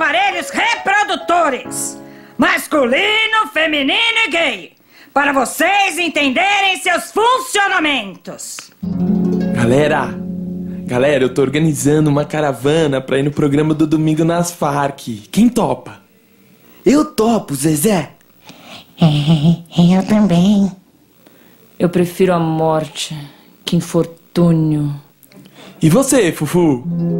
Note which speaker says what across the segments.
Speaker 1: aparelhos reprodutores, masculino, feminino e gay, para vocês entenderem seus funcionamentos.
Speaker 2: Galera, eu tô organizando uma caravana pra ir no programa do domingo nas Farc. Quem topa?
Speaker 3: Eu topo, Zezé.
Speaker 4: Eu também.
Speaker 5: Eu prefiro a morte. Que infortúnio.
Speaker 2: E você, Fufu?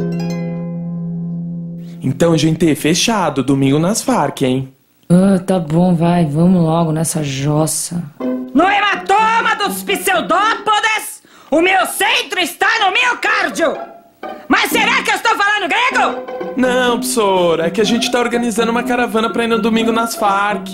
Speaker 2: Então, gente, fechado. Domingo nas Farc, hein?
Speaker 5: Tá bom, vai. Vamos logo nessa jossa.
Speaker 1: No hematoma dos pseudópodes, o meu centro está no miocárdio. Mas será que eu estou falando grego?
Speaker 2: Não, professor. É que a gente tá organizando uma caravana pra ir no domingo nas Farc.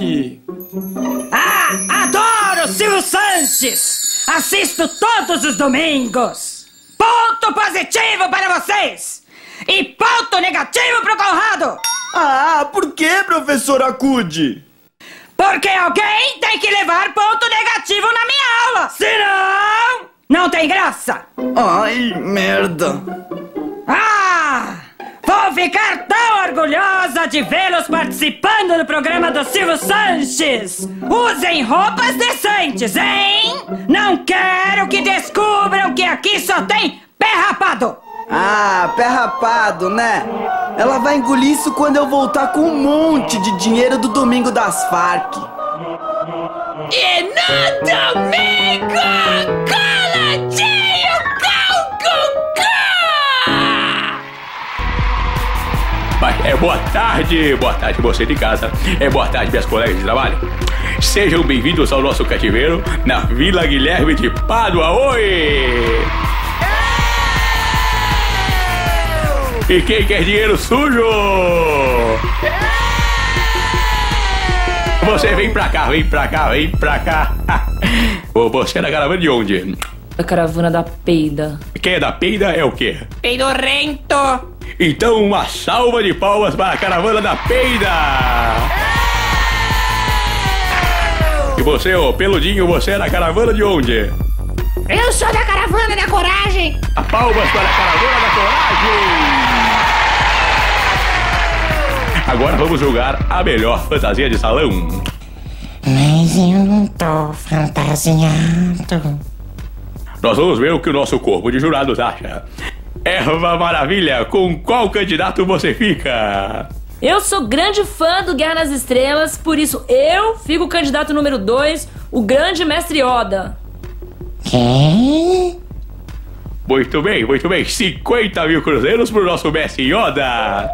Speaker 1: Ah, adoro Silvio Santos! Assisto todos os domingos! Ponto positivo para vocês! E ponto negativo pro Conrado!
Speaker 3: Ah, por que, professor Acude?
Speaker 1: Porque alguém tem que levar ponto negativo na minha aula! Senão, não tem graça!
Speaker 3: Ai, merda!
Speaker 1: Ah! Vou ficar tão orgulhosa de vê-los participando do programa do Silvio Santos! Usem roupas decentes, hein? Não quero que descubram que aqui só tem pé rapado!
Speaker 3: Ah, pé rapado, né? Ela vai engolir isso quando eu voltar com um monte de dinheiro do domingo das Farc.
Speaker 1: E no domingo, coladinho com Gugu!
Speaker 6: Boa tarde você de casa, boa tarde minhas colegas de trabalho. Sejam bem-vindos ao nosso cativeiro na Vila Guilherme de Pádua. Oi! E quem quer dinheiro sujo? Você vem pra cá. Você é da caravana de onde?
Speaker 5: A caravana da peida.
Speaker 6: Quem é da peida é o quê?
Speaker 1: Peidorrento!
Speaker 6: Então uma salva de palmas para a caravana da peida! E você, ô peludinho, você é da caravana de onde?
Speaker 4: Eu sou da caravana da coragem.
Speaker 6: Palmas para a caravana da coragem! Agora vamos julgar a melhor fantasia de salão.
Speaker 4: Mas eu não tô fantasiado.
Speaker 6: Nós vamos ver o que o nosso corpo de jurados acha. Erva Maravilha, com qual candidato você fica?
Speaker 5: Eu sou grande fã do Guerra nas Estrelas, por isso eu fico candidato número 2, o grande mestre Yoda.
Speaker 4: Quem?
Speaker 6: Muito bem. 50 mil cruzeiros pro nosso mestre Yoda.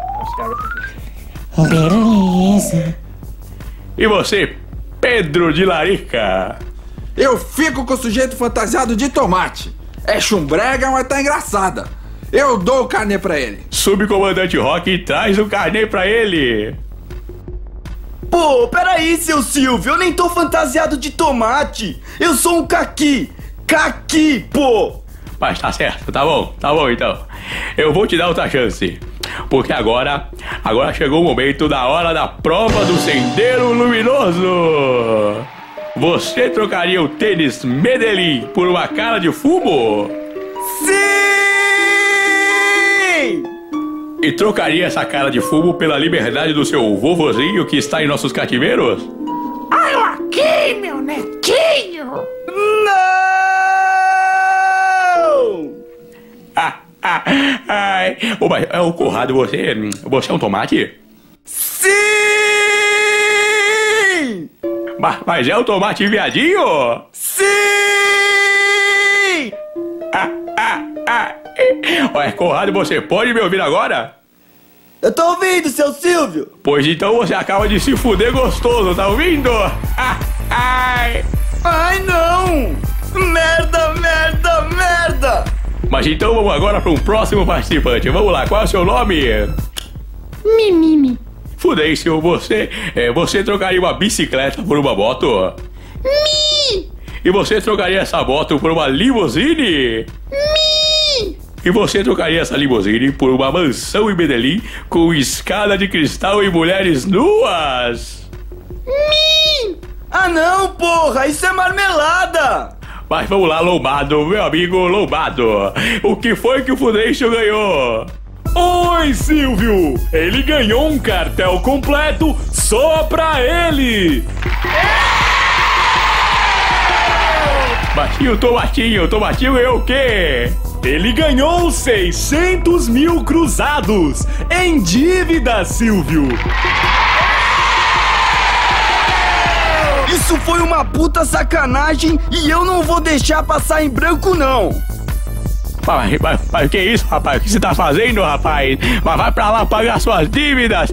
Speaker 4: Beleza.
Speaker 6: E você, Pedro de Larica?
Speaker 7: Eu fico com o sujeito fantasiado de tomate. É chumbrega, mas tá engraçada. Eu dou o carnê pra ele.
Speaker 6: Subcomandante Rock, traz o carnê pra ele.
Speaker 3: Pô, peraí, seu Silvio, eu nem tô fantasiado de tomate. Eu sou um caqui. Caqui, pô.
Speaker 6: Mas tá certo, tá bom então. Eu vou te dar outra chance. Porque agora chegou o momento da hora da prova do Sendeiro Luminoso. Você trocaria o tênis Medellín por uma cara de fumo?
Speaker 3: Sim!
Speaker 6: E trocaria essa cara de fumo pela liberdade do seu vovozinho que está em nossos cativeiros?
Speaker 4: Olha aqui, meu netinho.
Speaker 3: Não!
Speaker 6: Ai, mas é o Conrado, você é um tomate?
Speaker 3: Sim!
Speaker 6: Mas é o tomate viadinho?
Speaker 3: Sim!
Speaker 6: Olha, Conrado, você pode me ouvir agora?
Speaker 3: Eu tô ouvindo, seu Silvio!
Speaker 6: Pois então você acaba de se fuder gostoso, tá ouvindo?
Speaker 3: Ai, não! Merda!
Speaker 6: Mas então vamos agora para um próximo participante. Vamos lá, qual é o seu nome?
Speaker 4: Mimimi.
Speaker 6: Fudêncio, você trocaria uma bicicleta por uma moto?
Speaker 4: Mi.
Speaker 6: E você trocaria essa moto por uma limusine?
Speaker 4: Mi.
Speaker 6: E você trocaria essa limusine por uma mansão em Medellín com escada de cristal e mulheres nuas?
Speaker 4: Mi.
Speaker 3: Ah não, porra, isso é marmelada!
Speaker 6: Mas vamos lá, Lombado, meu amigo Lombado. O que foi que o Fudêncio ganhou?
Speaker 8: Oi, Silvio! Ele ganhou um cartel completo só pra ele! Tomatinho, é o quê? Ele ganhou 600 mil cruzados em dívida, Silvio!
Speaker 3: Isso foi uma puta sacanagem e eu não vou deixar passar em branco, não!
Speaker 6: Mas que isso, rapaz? O que você tá fazendo, rapaz? Mas vai pra lá pagar suas dívidas!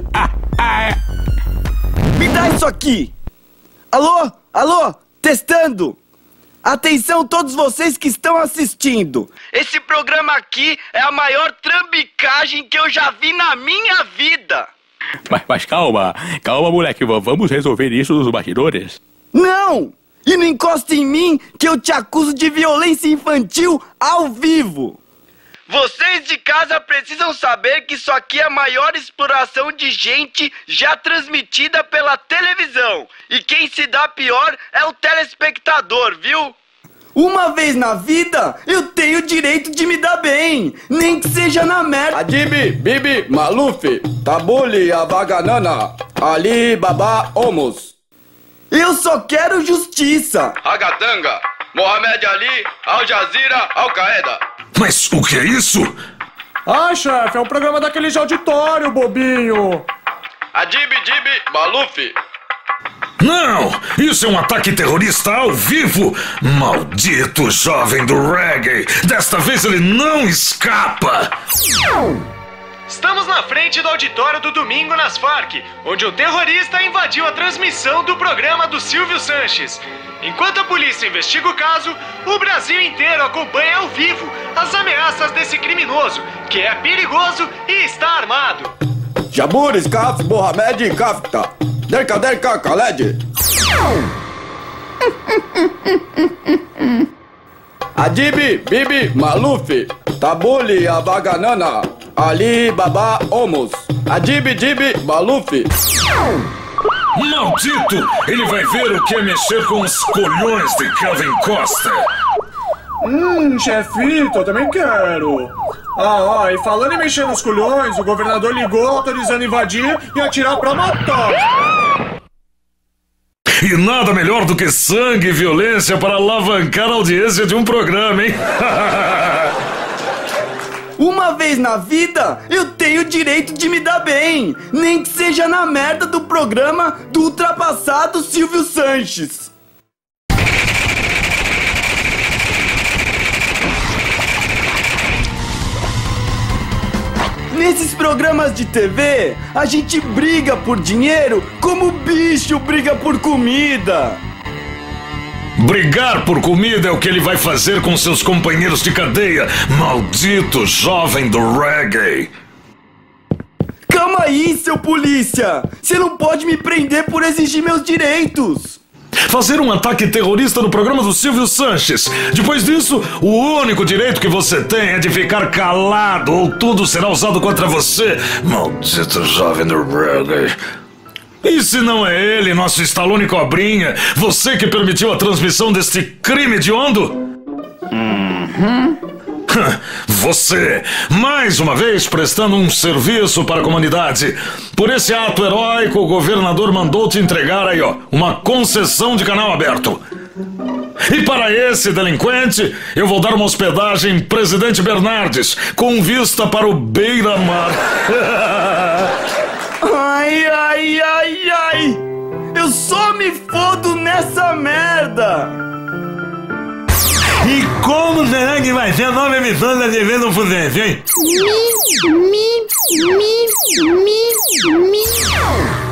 Speaker 3: Me dá isso aqui! Alô? Alô? Testando! Atenção todos vocês que estão assistindo! Esse programa aqui é a maior trambicagem que eu já vi na minha vida!
Speaker 6: Mas calma, moleque, vamos resolver isso nos bastidores?
Speaker 3: Não! E não encosta em mim que eu te acuso de violência infantil ao vivo! Vocês de casa precisam saber que isso aqui é a maior exploração de gente já transmitida pela televisão. E quem se dá pior é o telespectador, viu? Uma vez na vida, eu tenho o direito de me dar bem, nem que seja na merda.
Speaker 9: Adibi, Bibi, Maluf, Tabuli, Avaganana, Ali, Baba, Omos.
Speaker 3: Eu só quero justiça.
Speaker 9: Agatanga, Mohamed Ali, Al Jazeera, Al Qaeda.
Speaker 10: Mas o que é isso?
Speaker 8: Ah, chefe, é o programa daquele de auditório, bobinho!
Speaker 9: Adibi, Dibi, Maluf.
Speaker 10: Não! Isso é um ataque terrorista ao vivo! Maldito jovem do reggae! Desta vez ele não escapa!
Speaker 11: Estamos na frente do auditório do Domingo nas Farc, onde um terrorista invadiu a transmissão do programa do Silvio Sanches. Enquanto a polícia investiga o caso, o Brasil inteiro acompanha ao vivo as ameaças desse criminoso, que é perigoso e está armado.
Speaker 9: Jaburis, Kaf, Mohamed, Kafta. Derka, Khaled. Adibi, Bibi, Maluf, Tabuli, Avaganana, Ali, Baba, Omos. Adibi, Dibi, Maluf.
Speaker 10: Maldito! Ele vai ver o que é mexer com os colhões de Kevin Costa.
Speaker 8: Chefito, eu também quero. E falando em mexer nos colhões, o governador ligou autorizando invadir e atirar pra matar.
Speaker 10: E nada melhor do que sangue e violência para alavancar a audiência de um programa, hein?
Speaker 3: Uma vez na vida, eu tenho o direito de me dar bem, nem que seja na merda do programa do ultrapassado Silvio Sanches. Nesses programas de TV, a gente briga por dinheiro como o bicho briga por comida.
Speaker 10: Brigar por comida é o que ele vai fazer com seus companheiros de cadeia, maldito jovem do reggae.
Speaker 3: Calma aí, seu polícia! Você não pode me prender por exigir meus direitos!
Speaker 10: Fazer um ataque terrorista no programa do Silvio Sanches. Depois disso, o único direito que você tem é de ficar calado ou tudo será usado contra você, maldito jovem do reggae. E se não é ele, nosso Stallone Cobrinha, você que permitiu a transmissão deste crime hediondo? Você, mais uma vez prestando um serviço para a comunidade. Por esse ato heróico, o governador mandou te entregar aí, uma concessão de canal aberto. E para esse delinquente, eu vou dar uma hospedagem em Presidente Bernardes, com vista para o Beira-Mar.
Speaker 3: Ai! Eu só me fodo nessa merda!
Speaker 10: E como será que vai ser a nova emissão da TV no Fudente, hein?
Speaker 4: Mi.